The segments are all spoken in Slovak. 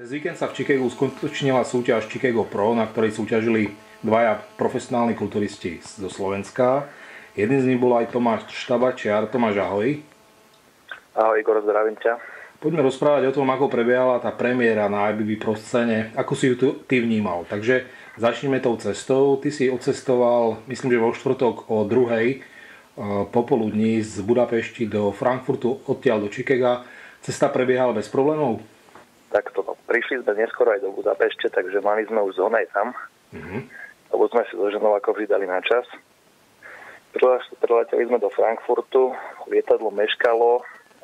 Cez víkend sa v Chicagu uskutočnila súťaž Chicago Pro, na ktorej súťažili dvaja profesionálni kulturisti zo Slovenska. Jedným z nich bol aj Tomáš Štabačiar. Tomáš, ahoj. Ahoj Igor, zdravím ťa. Poďme rozprávať o tom, ako prebiehala tá premiéra na IBB Pro scéne, ako si ju ty vnímal. Takže začneme tou cestou. Ty si odcestoval, myslím, že vo štvrtok o 2:00 popoludní z Budapešti do Frankfurtu, odtiaľ do Chicaga. Cesta prebiehala bez problémov? Takto, prišli sme neskoro aj do Budapešte, takže mali sme už zónu aj tam. Lebo sme si so ženou ako vždy dali na čas. Prileteli sme do Frankfurtu, lietadlo meškalo,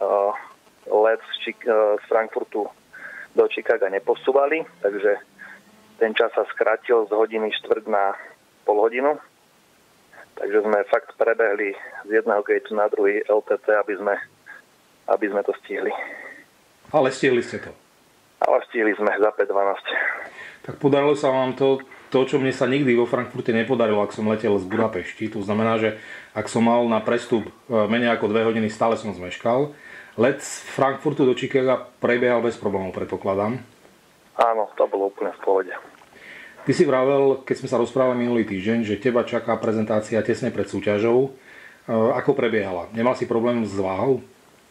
let z Frankfurtu do Chicaga neposúvali, takže ten čas sa skrátil z hodiny štvrť na pol hodinu. Takže sme fakt prebehli z jedného gateu na druhý LTT, aby sme to stihli. Ale stihli ste to. Ale stihli sme za 5:12. Tak podarilo sa vám to, čo mne sa nikdy vo Frankfurte nepodarilo, ak som letel z Budapešti. To znamená, že ak som mal na prestup menej ako 2 hodiny, stále som zmeškal. Let z Frankfurtu do Chicaga prebiehal bez problémov, predpokladám. Áno, to bolo úplne v pohode. Ty si vravel, keď sme sa rozprávali minulý týždeň, že teba čaká prezentácia tesne pred súťažou. Ako prebiehala? Nemal si problém s váhou?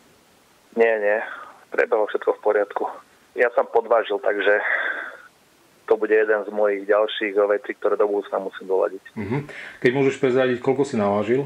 Nie. Prebehlo všetko v poriadku. Ja som podvážil, takže to bude jeden z mojich ďalších vecí, ktoré do budúcna musím doladiť. Keď môžeš prezradiť, koľko si navážil?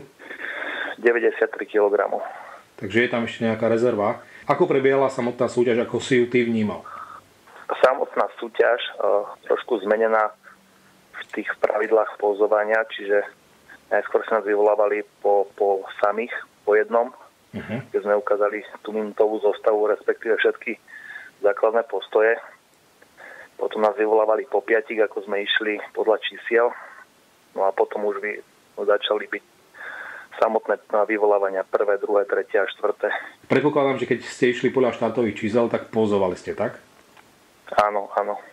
93 kg. Takže je tam ešte nejaká rezerva. Ako prebiehala samotná súťaž, ako si ju ty vnímal? Samotná súťaž trošku zmenená v tých pravidlách pozovania, čiže najskôr sa nás vyvolávali po samých, po jednom, kde sme ukázali tú minútovú zostavu, respektíve všetky základné postoje. Potom nás vyvolávali po 5, ako sme išli podľa čísiel. No a potom už začali byť samotné vyvolávania 1., 2., 3. a 4. Predpokladám, že keď ste išli podľa štartových čísel, tak pozovali ste, tak? Áno.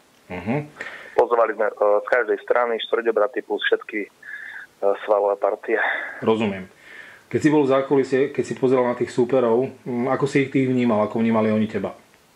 Pozovali sme z každej strany štvrťobraty plus všetky svalové partie. Rozumiem. Keď si bol v zákulisie, keď si pozeral na tých súperov, ako si ich ty vnímal, ako vnímali oni teba?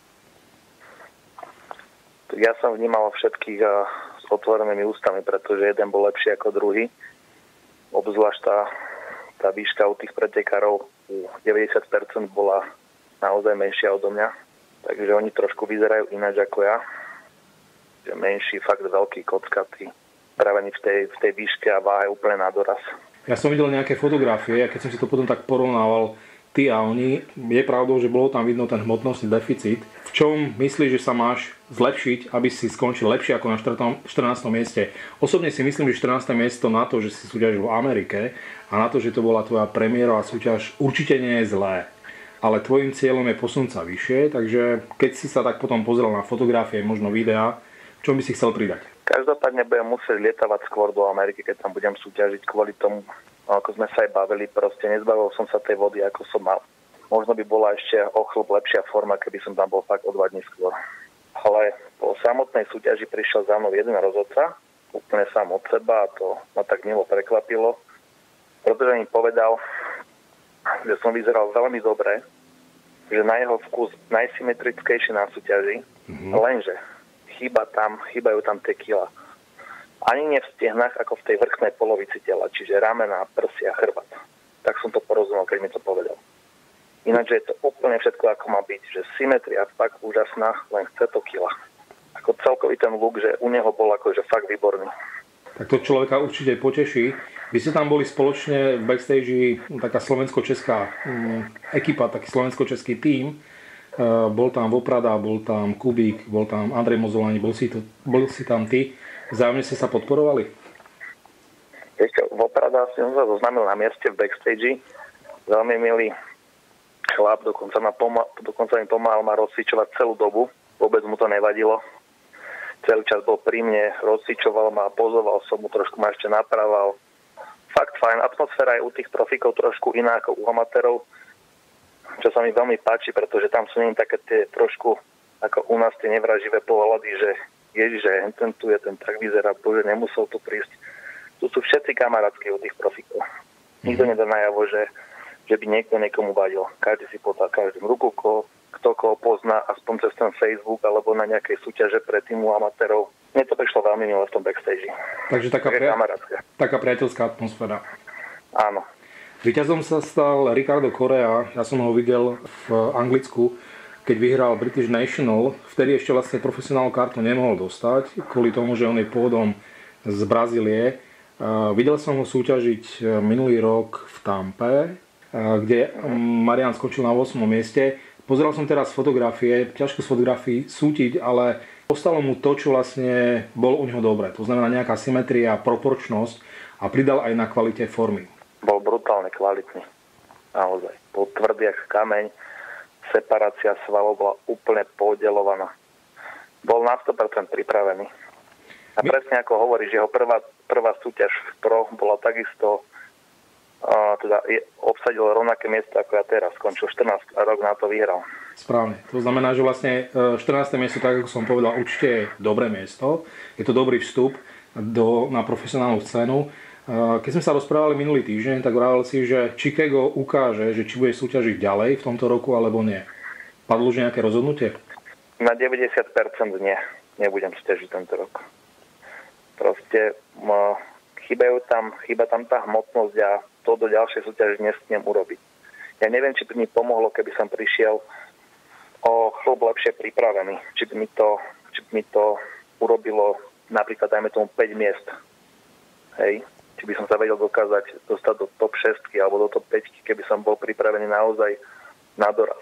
Ja som vnímal všetkých s otvorenými ústami, pretože jeden bol lepší ako druhý. Obzvlášť tá výška u tých pretekárov 90% bola naozaj menšia odo mňa. Takže oni trošku vyzerajú ináč ako ja. Že menší, fakt veľký, kockatý. Práve v tej výške a váhe úplne na doraz. Ja som videl nejaké fotografie a keď som si to potom tak porovnával, ty a oni, je pravdou, že bolo tam vidno ten hmotnostný deficit. V čom myslíš, že sa máš zlepšiť, aby si skončil lepšie ako na 14. mieste? Osobne si myslím, že 14. miesto na to, že si súťažil v Amerike a na to, že to bola tvoja premiérová súťaž, určite nie je zlé. Ale tvojim cieľom je posunúť sa vyššie, takže keď si sa tak potom pozrel na fotografie, možno videá, čo by si chcel pridať? Každopádne budem musieť lietavať skôr do Ameriky, keď tam budem súťažiť kvôli tomu, ako sme sa aj bavili, proste nezbavil som sa tej vody, ako som mal. Možno by bola ešte o chlop lepšia forma, keby som tam bol fakt o 2 dní skôr. Ale po samotnej súťaži prišiel za mnou jeden rozhodca, úplne sám od seba a to ma tak milo prekvapilo, pretože mi povedal, že som vyzeral veľmi dobre, že na jeho vkus najsymetrickejšie na súťaži, lenže chýbajú tam tie kila. Ani nie v stehnách, ako v tej vrchnej polovici tela, čiže ramena, prsia, chrbát. Tak som to porozumel, keď mi to povedal. Ináč je to úplne všetko, ako má byť, že symetria fakt úžasná, len chce to kila. Ako celkový ten look, že u neho bol akože fakt výborný. Tak to človeka určite poteší. Vy ste tam boli spoločne v backstage, taká slovensko-česká ekipa, taký slovensko-český tím. Bol tam Voprada, bol tam Kubík, bol tam Andrej Mozolani, bol si tam ty. Vzájomne ste sa podporovali? Ešte Voprada som sa zoznámil na mieste v backstage. Veľmi milý chlap, dokonca mi pomáhal ma rozsvičovať celú dobu. Vôbec mu to nevadilo. Celý čas bol pri mne, rozsvičoval ma, pozoval som mu, trošku ma ešte naprával. Fakt fajn. Atmosféra je u tých profíkov trošku iná ako u amatérov, čo sa mi veľmi páči, pretože tam sú nie také tie trošku ako u nás tie nevraživé pohľady, že Ježiš, ten tu je, ten tak vyzerá, bože, nemusel tu prísť. Tu sú všetci kamarátski u tých profíkov. Nikto nedá najavo, že by niekto niekomu vadil. Každý si podal každým ruku, kto koho pozná, aspoň cez ten Facebook alebo na nejakej súťaže pre týmu amatérov. Mne to prišlo veľmi milé v tom backstage. Takže taká priateľská atmosféra. Áno. Víťazom sa stal Ricardo Correa. Ja som ho videl v Anglicku, keď vyhral British National. Vtedy ešte vlastne profesionálnu kartu nemohol dostať, kvôli tomu, že on je pôvodom z Brazílie. Videl som ho súťažiť minulý rok v Tampe, kde Marián skončil na 8. mieste. Pozeral som teraz fotografie, ťažko z fotografií sútiť, ale ostalo mu to, čo vlastne bolo u neho dobré. To znamená nejaká symetria, proporčnosť a pridal aj na kvalite formy. Bol brutálne kvalitný. Naozaj. Bol tvrdý ako kameň. Separácia svalov bola úplne podelovaná. Bol na 100% pripravený. A presne ako hovoríš, jeho prvá súťaž v pro bola takisto obsadil rovnaké miesto ako ja teraz. Skončil 14 a rok na to vyhral. Správne. To znamená, že vlastne 14. miesto, tak ako som povedal, určite je dobré miesto. Je to dobrý vstup na profesionálnu scénu. Keď sme sa rozprávali minulý týždeň, tak vravel si, že Chicago ukáže, že či bude súťažiť ďalej v tomto roku alebo nie. Padlo už nejaké rozhodnutie? Na 90% nie. Nebudem súťažiť tento rok. Proste chýba tam tá hmotnosť a to do ďalšej súťaže nesmiem urobiť. Ja neviem, či by mi pomohlo, keby som prišiel o chlub lepšie pripravený. Či by mi to urobilo napríklad, dajme tomu 5 miest. Hej. Či by som sa vedel dostať do top 6 alebo do top 5, keby som bol pripravený naozaj na doraz.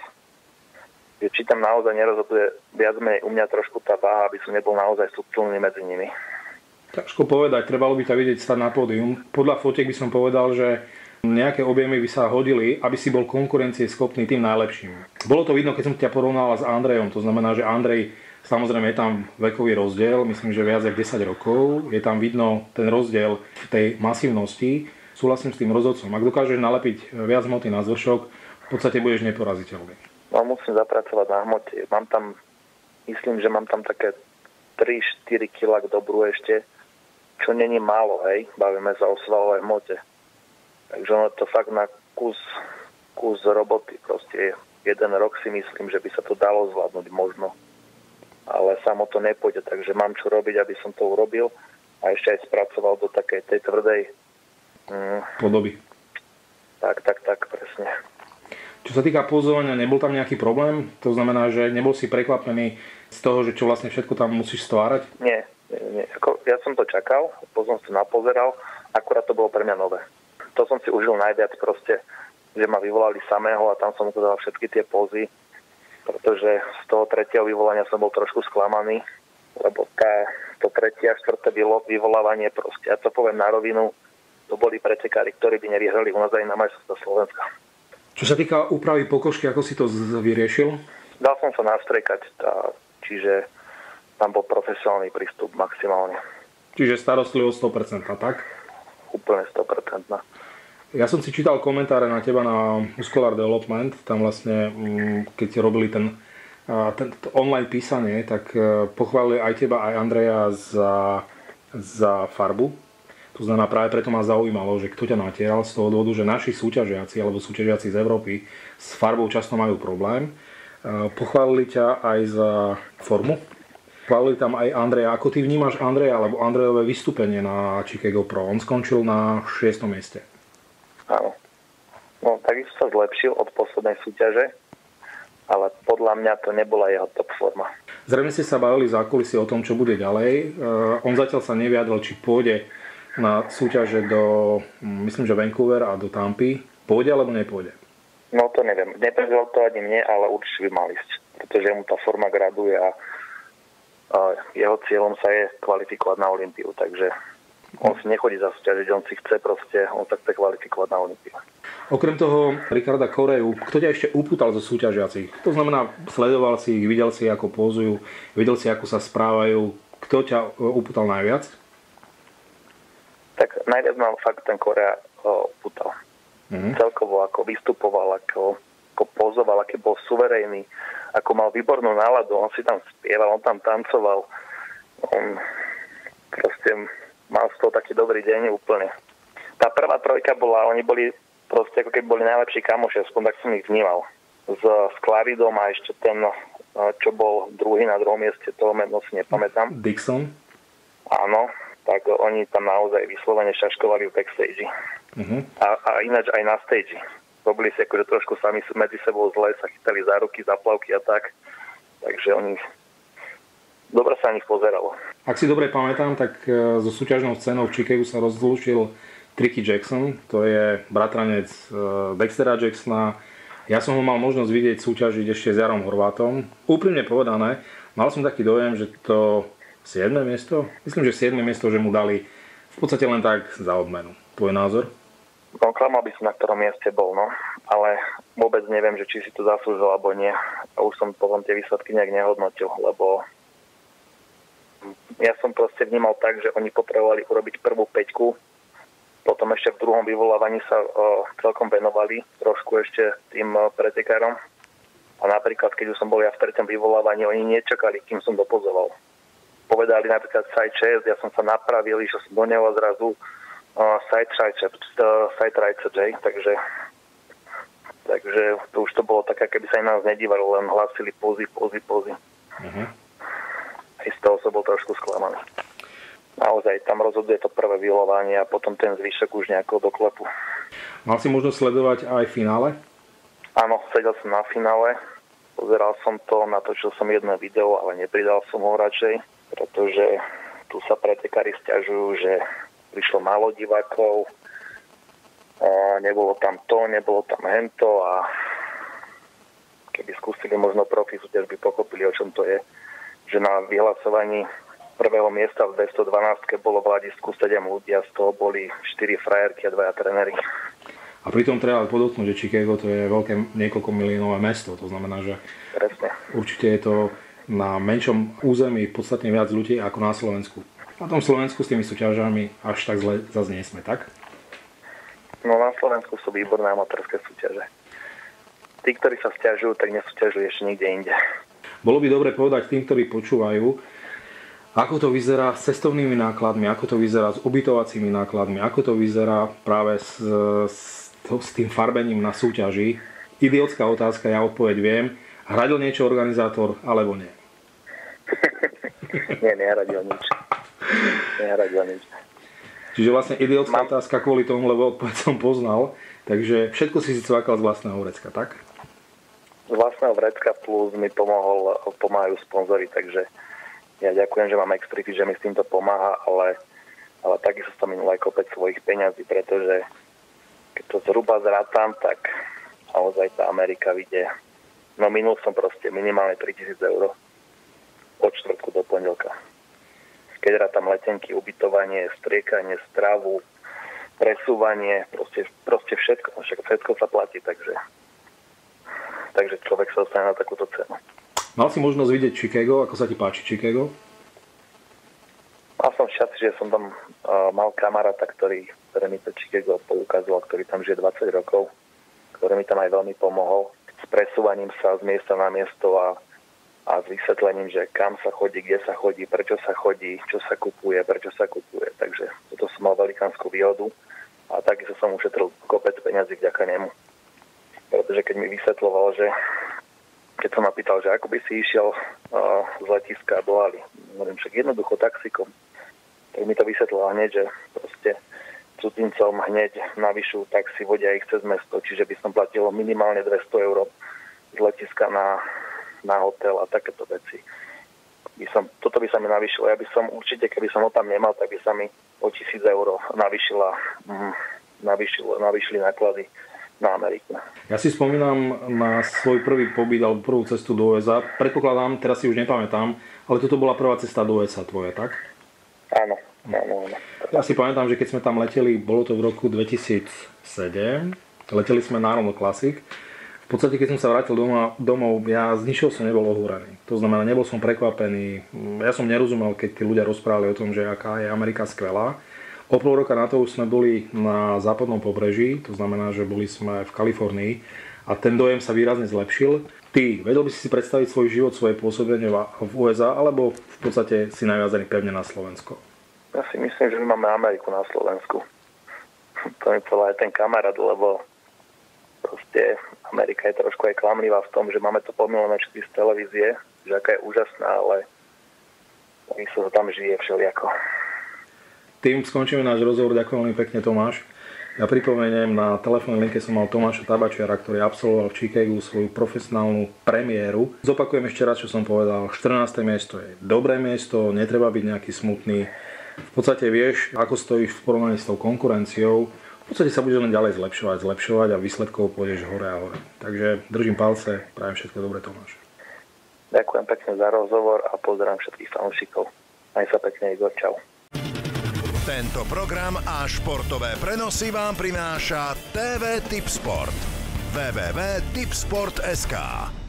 Či tam naozaj nerozhoduje viac menej u mňa trošku tá váha, aby som nebol naozaj subtilný medzi nimi. Ťažko povedať, trebalo by ťa vidieť stať na pódium. Podľa fotiek by som povedal, že nejaké objemy by sa hodili, aby si bol konkurencieschopný tým najlepším. Bolo to vidno, keď som ťa porovnal s Andrejom. To znamená, že Andrej, samozrejme je tam vekový rozdiel, myslím, že viac ako 10 rokov. Je tam vidno ten rozdiel v tej masívnosti. Súhlasím s tým rozhodcom. Ak dokážeš nalepiť viac hmoty na zvršok, v podstate budeš neporaziteľný. No, musím zapracovať na hmote. Myslím, že mám tam také 3-4 kg k dobru ešte, čo není málo, hej. Bavíme sa o svalovej hmote. Takže ono to fakt na kus roboty. Proste jeden rok si myslím, že by sa to dalo zvládnuť možno. Ale samo to nepôjde, takže mám čo robiť, aby som to urobil a ešte aj spracoval do takej tej tvrdej podoby. Tak, presne. Čo sa týka pozovania, nebol tam nejaký problém? To znamená, že nebol si prekvapený z toho, že čo vlastne všetko tam musíš stvárať? Nie. Ja som to čakal, potom som to napozeral, akurát to bolo pre mňa nové. To som si užil najviac proste, že ma vyvolali samého a tam som ukázal všetky tie pózy, pretože z toho tretieho vyvolania som bol trošku sklamaný, lebo to tretie a štvrté vyvolávanie proste, ja to poviem na rovinu, to boli pretekári, ktorí by nevyhrali u nás aj na majstrovstvá Slovenska. Čo sa týka úpravy pokožky, ako si to vyriešil? Dal som sa nastrekať, čiže tam bol profesionálny prístup maximálne. Čiže starostlivosť 100%, tak? Úplne 100%. Ja som si čítal komentáre na teba na Muscular Development, tam vlastne, keď robili ten online písanie, tak pochválili aj teba, aj Andreja za farbu. To znamená, práve preto ma zaujímalo, že kto ťa natieral z toho dôvodu, že naši súťažiaci alebo súťažiaci z Európy s farbou často majú problém. Pochválili ťa aj za formu. Chválili tam aj Andreja. Ako ty vnímaš Andreja alebo Andrejové vystúpenie na Chicago Pro? On skončil na 6. mieste. Áno. No, takisto sa zlepšil od poslednej súťaže, ale podľa mňa to nebola jeho top forma. Zrejme ste sa bavili v zákulisí o tom, čo bude ďalej. On zatiaľ sa nevyjadril, či pôjde na súťaže do, myslím, že Vancouver a do Tampy. Pôjde alebo nepôjde? No to neviem. Neprezval to ani mne, ale určite by mal ísť. Pretože mu tá forma graduje a jeho cieľom sa je kvalifikovať na Olympiu, takže on si nechodí zasúťažiť, on si chce proste, on sa chce kvalifikovať na Olympiu. Okrem toho Ricarda Correju, kto ťa ešte upútal zo súťažiacich? To znamená, sledoval si ich, videl si, ako pózujú, videl si, ako sa správajú. Kto ťa upútal najviac? Tak najviac ma fakt ten Correa upútal. Celkovo ako vystupoval, ako pozoval, aký bol suverénny, ako mal výbornú náladu, on si tam spieval, on tam tancoval. On proste mal z toho taký dobrý deň úplne. Tá prvá trojka bola, oni boli proste ako keby boli najlepší kamoši, aspoň tak som ich vnímal. s Claridom a ešte ten, čo bol druhý na druhom mieste, toho meno si nepamätám. Dixon? Áno, tak oni tam naozaj vyslovene šaškovali v backstage. A ináč aj na stage. Robili si akože trošku sami medzi sebou zle, sa chytali za ruky, za plavky a tak. Takže oni... Dobre sa na nich pozeralo. Ak si dobre pamätám, tak so súťažnou scénou v Chicagu sa rozlúčil Tricky Jackson, to je bratranec Dextera Jacksona. Ja som ho mal možnosť vidieť súťažiť ešte s Jarom Horvátom. Úprimne povedané, mal som taký dojem, že to 7. miesto? Myslím, že 7. miesto, že mu dali v podstate len tak za odmenu. Tvoj názor? No, klamal by som, na ktorom mieste bol, no. Ale vôbec neviem, že či si to zaslúžil, alebo nie. A už som potom tie výsledky nejak nehodnotil, lebo ja som proste vnímal tak, že oni potrebovali urobiť prvú päťku, potom ešte v druhom vyvolávaní sa celkom venovali trošku ešte tým pretekárom. A napríklad, keď už som bol ja v treťom vyvolávaní, oni nečakali, kým som dopozoval. Povedali napríklad side chest, ja som sa napravil, išiel som do neho a zrazu side tricep, takže to už to bolo také, keby sa aj nás nedívali, len hlásili pózy. Aj z toho som bol trošku sklamaný. Naozaj, tam rozhoduje to prvé vyvoľovanie a potom ten zvyšok už nejako do klepu. Mal si možnosť sledovať aj finále? Áno, sedel som na finále, pozeral som to, natočil som jedno video, ale nepridal som ho radšej, pretože tu sa pretekári sťažujú, že prišlo málo divákov, nebolo tam to, nebolo tam hento a keby skúsili možno profi súťaž, by pochopili, o čom to je, že na vyhlasovaní prvého miesta v 212 bolo v hľadisku 7 ľudí a z toho boli 4 frajerky a 2 tréneri. A pritom treba podotknúť, že Chicago to je veľké niekoľko miliónové mesto, to znamená, že presne. Určite je to na menšom území podstatne viac ľudí ako na Slovensku. Na tom Slovensku s tými súťažami až tak zle zase nie sme, tak? No na Slovensku sú výborné amatérske súťaže. Tí, ktorí sa sťažujú, tak nesúťažujú ešte nikde inde. Bolo by dobre povedať tým, ktorí počúvajú, ako to vyzerá s cestovnými nákladmi, ako to vyzerá s ubytovacími nákladmi, ako to vyzerá práve s tým farbením na súťaži. Idiotská otázka, ja odpoveď viem. Hradil niečo organizátor, alebo nie? Nie, nehradil nič. Čiže vlastne idiotská otázka kvôli tomu, lebo odpoveď som poznal. Takže všetko si cvakal z vlastného vrecka, tak? Z vlastného vrecka plus mi pomáhajú sponzori, takže ja ďakujem, že mám Extrify, že mi s týmto pomáha, ale takisto som minul aj kopec svojich peňazí, pretože keď to zhruba zrátam, tak naozaj tá Amerika vyjde. No minul som proste minimálne 3000 eur od štvrtku do pondelka. Keď rátam letenky, ubytovanie, striekanie, stravu, presúvanie, proste všetko. Všetko sa platí, takže človek sa dostane na takúto cenu. Mal si možnosť vidieť Chicago, ako sa ti páči Chicago? Mal som šťastie, že som tam mal kamaráta, ktorý mi to Chicago poukazoval, ktorý tam žije 20 rokov, ktorý mi tam aj veľmi pomohol s presúvaním sa z miesta na miesto a s vysvetlením, že kam sa chodí, kde sa chodí, prečo sa chodí, čo sa kupuje, prečo sa kupuje. Takže toto som mal velikánsku výhodu a takisto som ušetril kopec peňazí vďaka nemu. Pretože keď mi vysvetloval, že keď som ma pýtal, že ako by si išiel z letiska do haly, hovorím, však jednoducho taxikom, tak mi to vysvetlila hneď, že proste cudzincom hneď navyšujú taxi, vodia ich cez mesto, čiže by som platil minimálne 200 eur z letiska na hotel a takéto veci. Toto by sa mi navyšilo. Ja by som určite, keby som ho tam nemal, tak by sa mi o 1000 eur navyšili náklady na Ameriku. Ja si spomínam na svoj prvý pobyt alebo prvú cestu do USA. Predpokladám, teraz si už nepamätám, ale toto bola prvá cesta do USA tvoja, tak? Áno. Ja si pamätám, že keď sme tam leteli, bolo to v roku 2007, leteli sme na Arnold Classic. V podstate, keď som sa vrátil domov, ja z ničoho som nebol ohúrený. To znamená, nebol som prekvapený. Ja som nerozumel, keď tí ľudia rozprávali o tom, že aká je Amerika skvelá. O pol roka na to už sme boli na západnom pobreží, to znamená, že boli sme v Kalifornii a ten dojem sa výrazne zlepšil. Ty, vedel by si predstaviť svoj život, svoje pôsobenie v USA, alebo v podstate si naviazaný pevne na Slovensko? Ja si myslím, že my máme Ameriku na Slovensku. To mi povedal aj ten kamarát, lebo proste Amerika je trošku aj klamlivá v tom, že máme to pomilené všetky z televízie, že aká je úžasná, ale my sa tam žije všelijako. Tým skončíme náš rozhovor. Ďakujem veľmi pekne, Tomáš. Ja pripomeniem, na telefónnej linke som mal Tomáša Tabačiara, ktorý absolvoval v Chicagu svoju profesionálnu premiéru. Zopakujem ešte raz, čo som povedal. 14. miesto je dobré miesto, netreba byť nejaký smutný. V podstate vieš, ako stojíš v porovnaní s tou konkurenciou. V podstate sa budeš len ďalej zlepšovať a výsledkov pôjdeš hore a hore. Takže držím palce, prajem všetko dobré, Tomáš. Ďakujem pekne za rozhovor a pozdravujem všetkých fanúšikov. Maj sa pekne, Igor, čau. Tento program a športové prenosy vám prináša TV Tipsport. www.tipsport.sk